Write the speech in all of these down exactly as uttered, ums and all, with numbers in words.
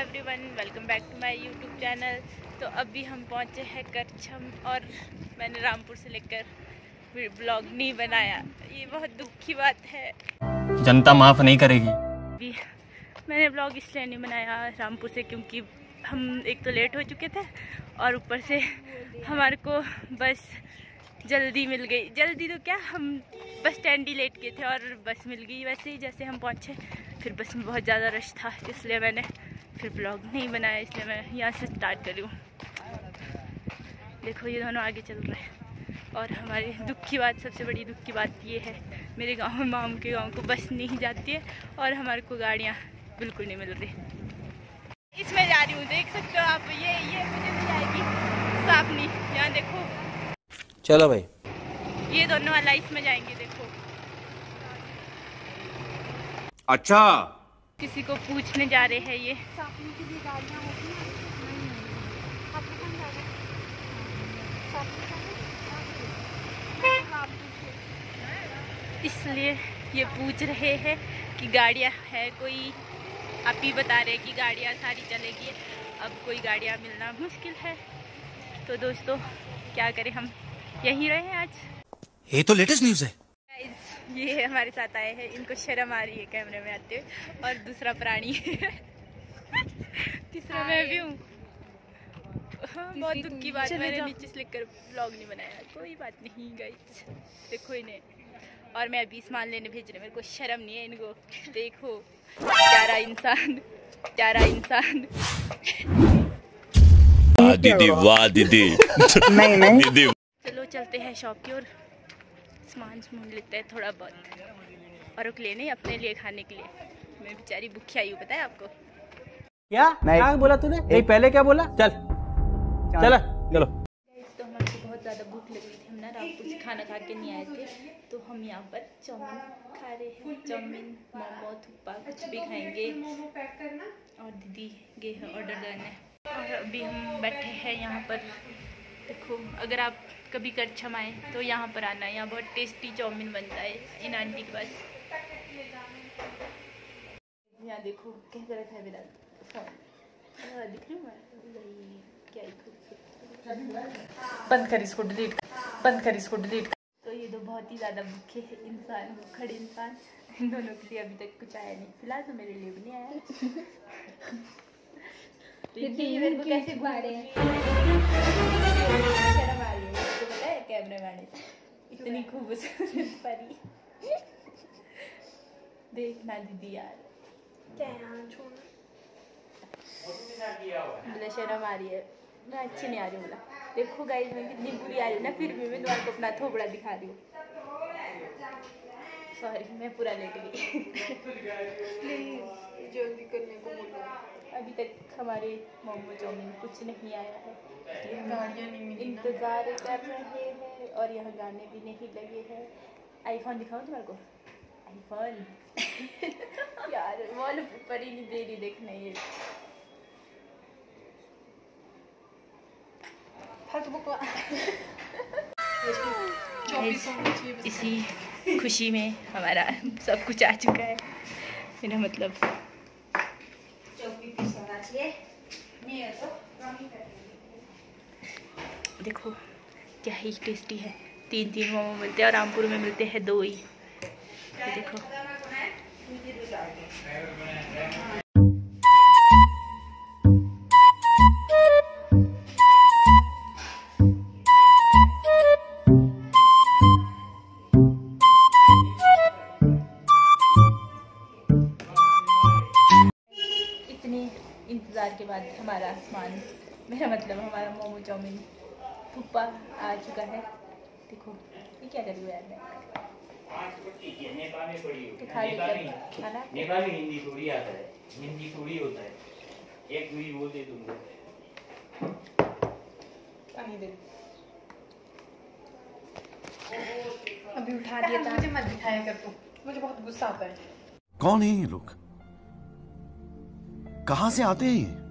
Everyone, welcome back to my YouTube channel. तो अभी हम पहुंचे हैं करछम और मैंने रामपुर से लेकर ब्लॉग नहीं बनाया। ये बहुत दुख की बात है, जनता माफ नहीं करेगी। अभी मैंने ब्लॉग इसलिए नहीं बनाया रामपुर से क्योंकि हम एक तो लेट हो चुके थे और ऊपर से हमारे को बस जल्दी मिल गई। जल्दी तो क्या, हम बस स्टैंड ही लेट गए थे और बस मिल गई वैसे ही जैसे हम पहुँचे। फिर बस में बहुत ज़्यादा रश था इसलिए मैंने फिर ब्लॉग नहीं बनाया, इसलिए मैं यहाँ से स्टार्ट कर रही हूँ। देखो ये दोनों आगे चल रहे हैं और हमारी दुख की बात, सबसे बड़ी दुख की बात ये है, मेरे गांव में माम के गांव को बस नहीं जाती है और हमारे को गाड़ियाँ बिल्कुल नहीं मिल रही। इसमें जा रही हूँ, देख सकते हो आप, ये ये मुझे मिल जाएगी सापनी, यहाँ देखो। चलो भाई, ये दोनों वाला इसमें जाएंगे, देखो। अच्छा, किसी को पूछने जा रहे हैं ये। सापनी की भी गाड़ियाँ होती हैं। आपको कौन जा रहा है? इसलिए ये पूछ रहे हैं कि गाड़ियाँ है कोई। आप ही बता रहे हैं कि गाड़ियाँ सारी चलेगी, अब कोई गाड़ियाँ मिलना मुश्किल है। तो दोस्तों क्या करें, हम यहीं रहे हैं आज। ये तो लेटेस्ट न्यूज़ है। ये हमारे साथ आए हैं, इनको शर्म आ रही है कैमरे में आते हुए, और दूसरा प्राणी तीसरा मैं भी हूँ। हाँ, बहुत दुख की बात, मैंने नीचे से लेकर ब्लॉग नहीं बनाया। कोई बात नहीं गाइस, देखो इन्हें, और मैं अभी सामान लेने भेज रही हूँ, मेरे को शर्म नहीं है इनको। देखो प्यारा इंसान, प्यारा इंसान। दीदी वाह दीदी। नहीं नहीं दीदी। चलो चलते हैं शॉप की ओर, सामान सामान लेते हैं थोड़ा बहुत, और रुक लेने अपने लिए खाने के लिए। मैं बेचारी भूखी आई हूँ, पता है आपको। क्या क्या बोला तूने? नहीं पहले क्या बोला? चल चल चलो। तो हमारे को बहुत ज़्यादा भूख लग रही थी, हम ना रामपुर से खाना खा के नहीं आए थे, तो हम यहाँ पर चाउमीन खा रहे हैं। चाउमीन, मोमो, थुप्पा कुछ भी खाएंगे। और दीदी गए हैं ऑर्डर करने, और अभी हम बैठे हैं यहाँ पर। देखो, अगर आप कभी करछम आए तो यहाँ पर आना, यहाँ बहुत टेस्टी चाउमीन बनता है इन आंटी के पास। यहाँ देखो कैसे रखा है मेरा फोन, दिख रही हूँ मैं? क्या बंद कर इसको, डिलीट बंद कर इसको, डिलीट। तो ये दो बहुत ही ज़्यादा भूखे इंसान, खड़े इंसान, इन दोनों के लिए अभी तक कुछ आया नहीं। फिलहाल तो मेरे लिए भी नहीं आया। देखिए मेरे को कैसे घुमा रहे हैं, शर्म आ रही है इसको, पता है कैमरे मैन इतनी खूबसूरत परी। देखना दीदी यार, क्या यार, छोड़ना। बोला शर्म आ रही है, मैं अच्छी नहीं आ रही हूँ। बोला देखो गाइस मैं कितनी बुरी आ रही हूँ ना, फिर भी मैं तुम्हारे को अपना थोबड़ा दिखा रही हूँ। सॉरी, मैं पूरा लेट गई। जल्दी करने को बोलो। अभी तक हमारे मोमो चाउमीन कुछ नहीं आया है, इंतज़ार कर रहे हैं, और यहाँ गाने भी नहीं लगे हैं। आईफोन दिखाऊँ तुम्हारे को? आईफोन यार वॉल पर ही नहीं दे रही देखना। ये इसी खुशी में हमारा सब कुछ आ चुका है, मेरा मतलब। देखो क्या ही टेस्टी है, तीन तीन मोमो मिलते हैं और रामपुर में मिलते हैं दो ही। ये देखो इंतज़ार के बाद हमारा सामान, मेरा मतलब हमारा मोमो चाउमीन थुप्पा आ चुका है। देखो ये क्या कर रही हूँ यार मैं, तो खा लेकर खाना। नेपाली हिंदी थोड़ी आता है, हिंदी थोड़ी होता है, एक दूरी बोल दे तुमको। पानी दे, अभी उठा दिया था। मुझे मत दिखाया कर तू, मुझे बहुत गुस्सा आता है। कौन है ये लोग, कहाँ से आते हैं ये?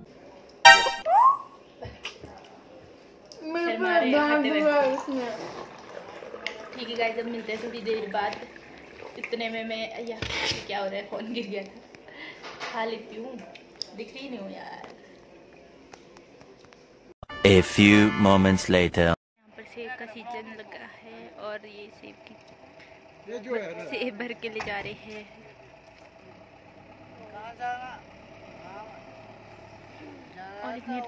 ठीक है गाइस, जब मिलते हैं थोड़ी देर बाद। इतने में मैं या क्या हो रहा है, फ़ोन गिर गया था। खा लेती हूँ, दिख रही नहीं हूँ यार। A few moments later. यहाँ पर सेब का सीजन लगा है और ये सेब की सेब भर के ले जा रहे हैं। और इतने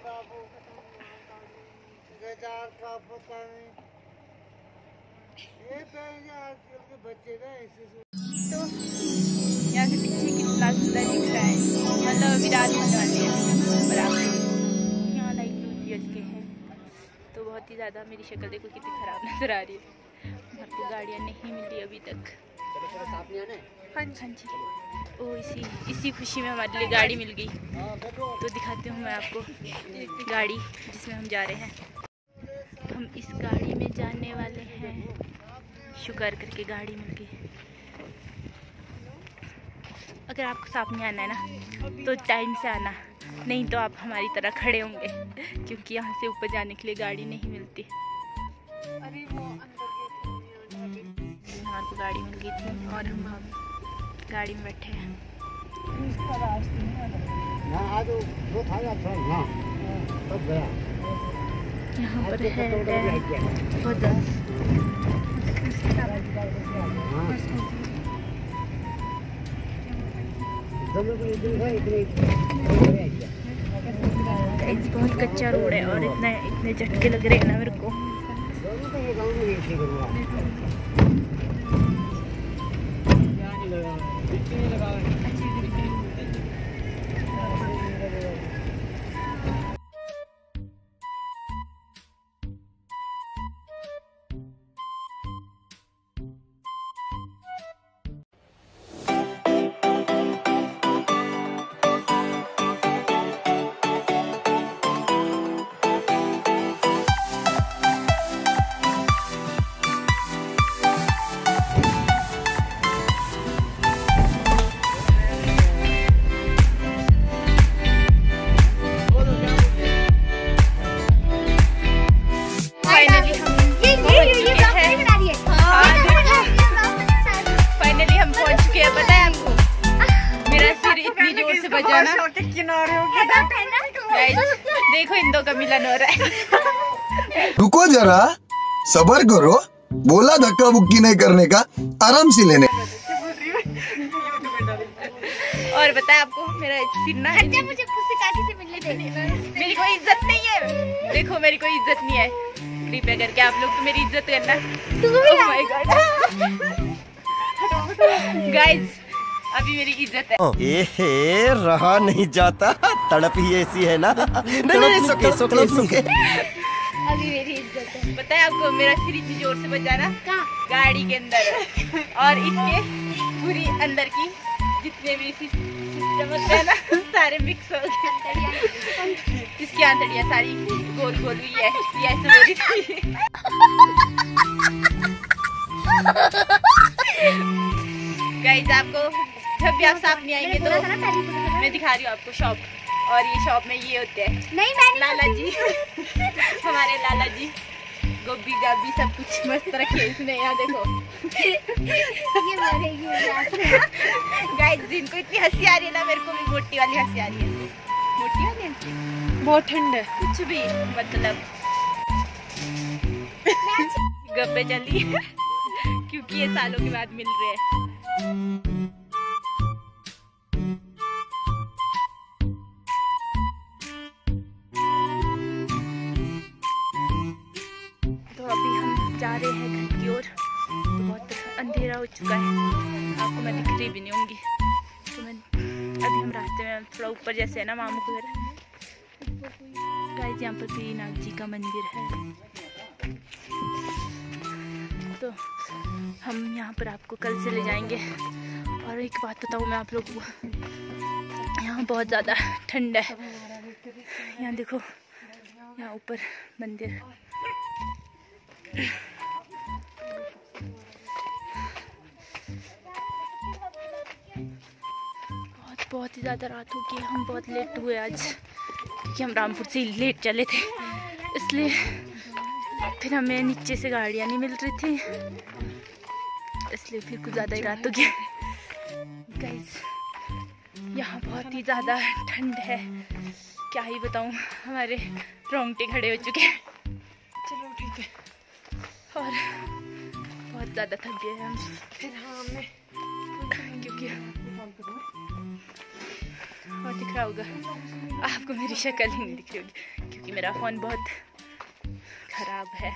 तो यहाँ से पीछे कितना सुंदर दिख रहा है, मतलब अभी रात होने वाली है बराबर। यहाँ लाइट जल के हैं तो बहुत ही ज़्यादा मेरी शक्ल देखो कितनी ख़राब नज़र आ रही है। घर को गाड़ियाँ नहीं मिली अभी तक। हाँ जी हाँ जी। ओ इसी इसी खुशी में हमारे लिए गाड़ी मिल गई, तो दिखाती हूँ मैं आपको गाड़ी जिसमें हम जा रहे हैं। हम इस गाड़ी में जाने वाले हैं, शुक्र करके गाड़ी मिल गई। अगर आपको साथ में आना है ना तो टाइम से आना, नहीं तो आप हमारी तरह खड़े होंगे, क्योंकि यहाँ से ऊपर जाने के लिए गाड़ी नहीं मिलती। हमारे को गाड़ी मिल गई थी और हम गाड़ी में बैठे हैं। यहाँ पर है बहुत बहुत कच्चा रोड है और इतना इतने झटके लग रहे हैं ना मेरे को। देखो इन दो का मिलन हो रहा है। रुको जरा, सबर करो, बोला धक्का बुक्की नहीं करने का, आराम से लेने। और बताया आपको मेरा सिरना है, मुझे पुस्तिकाठी से मिलने दे। मेरी कोई इज्जत नहीं है, देखो मेरी कोई इज्जत नहीं है। कृपया करके आप लोग तो मेरी इज्जत करना। ओह माय गॉड गाइस, अभी मेरी इज्जत है। ए रहा नहीं जाता, तड़प ही ऐसी है ना। नहीं नहीं सुके सुके सुके। अभी मेरी इज्जत है। पता है आपको मेरा सिर इतनी जोर से बजा ना गाड़ी के अंदर, और इसके पूरी अंदर की जितने भी सिस्टम होते हैं ना सारे मिक्स हो गए। इसकी आंतड़ियाँ सारी गोल गोल हुई है, ये ऐसे हो रही थी। गाइस आपको जब भी आप साथ नहीं आएंगे तो मैं दिखा रही हूँ आपको शॉप, और ये शॉप में ये होते हैं नहीं मैं लाला जी। हमारे लाला जी गोभी गाभी सब कुछ मस्त रखे इसमें। यहाँ देखो ये मरेगी। गाइस जिनको इतनी हंसी आ रही है ना, मेरे को भी मोटी वाली हंसी आ रही है। मोटी वाली हंसी बहुत ठंड है, कुछ भी मतलब गप्पे चली क्योंकि ये सालों के बाद मिल रहे हैं। तो अभी हम जा रहे हैं घर की ओर। तो बहुत अंधेरा हो चुका है, आपको मैं दिख रही भी नहीं होंगी। तो मैं अभी हम रास्ते में थोड़ा ऊपर जैसे है ना मामू के घर। गाइस यहाँ पर नाग जी का मंदिर है। तो हम यहाँ पर आपको कल से ले जाएंगे। और एक बात बताऊँ मैं आप लोगों को, यहाँ बहुत ज़्यादा ठंड है। यहाँ देखो, यहाँ ऊपर मंदिर। बहुत बहुत ही ज़्यादा रात हो गई। हम बहुत लेट हुए आज, क्योंकि हम रामपुर से लेट चले थे, इसलिए फिर हमें नीचे से गाड़ियाँ नहीं मिल रही थी, इसलिए फिर कुछ ज़्यादा ही रात हो गई। गाइस यहाँ बहुत ही ज़्यादा ठंड है, क्या ही बताऊँ, हमारे रोंगटे खड़े हो चुके हैं। चलो ठीक है। और बहुत ज़्यादा थक गए हैं हम फिर हाँ मैं क्योंकि और दिख रहा होगा आपको मेरी शक्ल ही नहीं दिख रही होगी क्योंकि मेरा फ़ोन बहुत ख़राब है।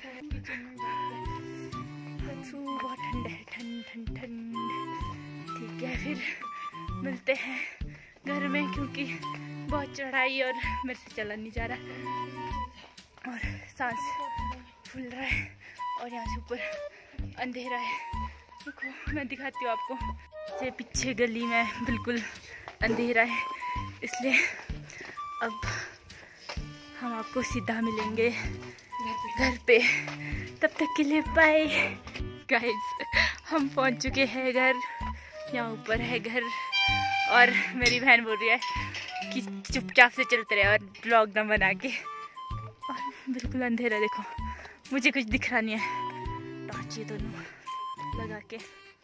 बहुत ठंड है, ठंड ठंड ठंड। ठीक है, फिर मिलते हैं घर में क्योंकि बहुत चढ़ाई और मेरे से चला नहीं जा रहा और सांस फूल रहा है और यहाँ से ऊपर अंधेरा है। देखो मैं दिखाती हूँ आपको, ये पीछे गली में बिल्कुल अंधेरा है, इसलिए अब हम आपको सीधा मिलेंगे घर पे। तब तक के लिए बाय गाइस। हम पहुंच चुके हैं घर, यहाँ ऊपर है घर और मेरी बहन बोल रही है कि चुपचाप से चलते रहे और ब्लॉग ना बना के। और बिल्कुल अंधेरा, देखो मुझे कुछ दिख रहा नहीं है, टॉर्च ये दोनों लगा के।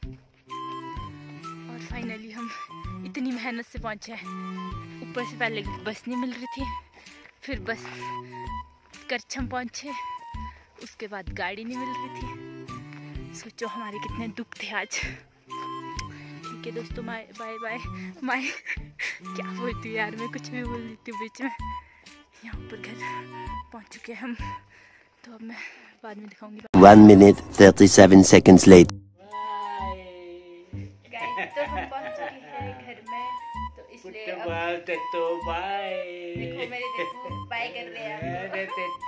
और फाइनली हम इतनी मेहनत से पहुंचे हैं। ऊपर से पहले बस नहीं मिल रही थी, फिर बस करछम पहुंचे, उसके बाद गाड़ी नहीं मिल रही थी। सोचो हमारे कितने दुख थे आज। ठीक है दोस्तों, बाय बाय बाय बाय। क्या बोलती हूँ यार, मैं कुछ भी बोल देती हूँ बीच में। यहाँ पर घर पहुँच चुके हैं हम, तो अब मैं बाद में दिखाऊंगी। One minute thirty-seven seconds later. Guys तो हम पहुँच चुके हैं घर में, तो इसलिए अब तो बाय। देखो मेरे देखो बाय कर रहे हैं।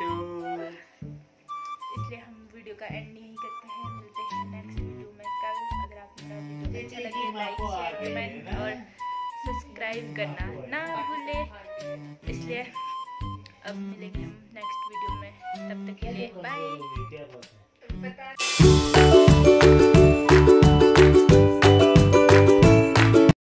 इसलिए हम वीडियो का एंड यहीं करते हैं। मिलते हैं नेक्स्ट वीडियो में कल। अगर आपको मेरा वीडियो अच्छा लगे लाइक शेयर कमेंट और सब्सक्राइब करना ना भूले। इसलिए अब मिलेंगे हम नेक्स्ट वीडियो में, तब तक के लिए बाय।